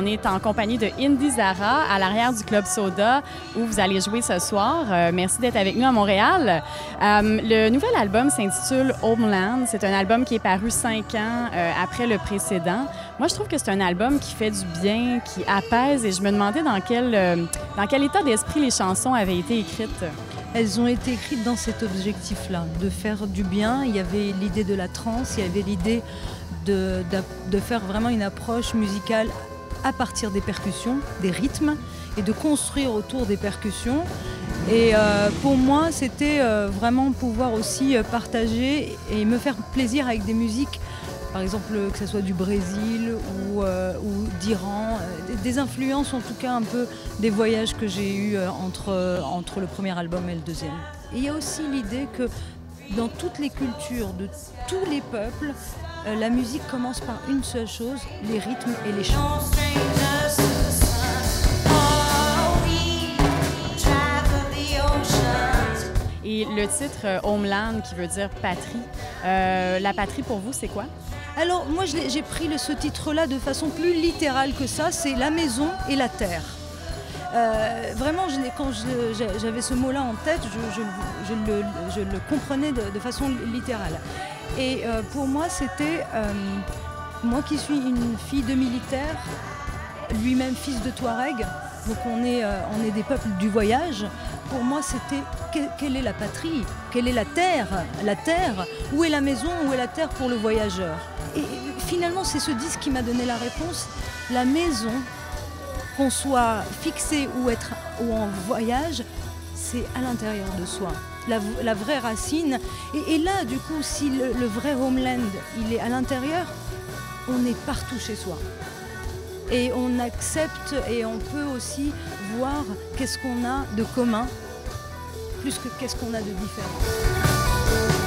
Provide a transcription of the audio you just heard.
On est en compagnie de Indy Zara à l'arrière du Club Soda où vous allez jouer ce soir. Merci d'être avec nous à Montréal. Le nouvel album s'intitule Homeland. C'est un album qui est paru 5 ans après le précédent. Moi, je trouve que c'est un album qui fait du bien, qui apaise et je me demandais dans quel état d'esprit les chansons avaient été écrites. Elles ont été écrites dans cet objectif-là, de faire du bien. Il y avait l'idée de la trance, il y avait l'idée de faire vraiment une approche musicale à partir des percussions, des rythmes, et de construire autour des percussions. Et pour moi, c'était vraiment pouvoir aussi partager et me faire plaisir avec des musiques, par exemple que ce soit du Brésil ou d'Iran, des influences en tout cas un peu des voyages que j'ai eus entre le premier album et le deuxième. Et il y a aussi l'idée que dans toutes les cultures, de tous les peuples, la musique commence par une seule chose, les rythmes et les chants. Et le titre Homeland, qui veut dire patrie, la patrie pour vous, c'est quoi? Alors moi j'ai pris ce titre-là de façon plus littérale que ça, c'est la maison et la terre. Vraiment, quand j'avais ce mot-là en tête, je le comprenais de façon littérale. Et pour moi, c'était, moi qui suis une fille de militaire, lui-même fils de Touareg, donc on est des peuples du voyage. Pour moi, c'était quelle est la patrie? Quelle est la terre? La terre, où est la maison? Où est la terre pour le voyageur? Et finalement, c'est ce disque qui m'a donné la réponse. La maison, qu'on soit fixé ou en voyage, c'est à l'intérieur de soi. La vraie racine. Et là, du coup, si le vrai homeland, il est à l'intérieur, on est partout chez soi. Et on accepte et on peut aussi voir qu'est-ce qu'on a de commun, plus que qu'est-ce qu'on a de différent.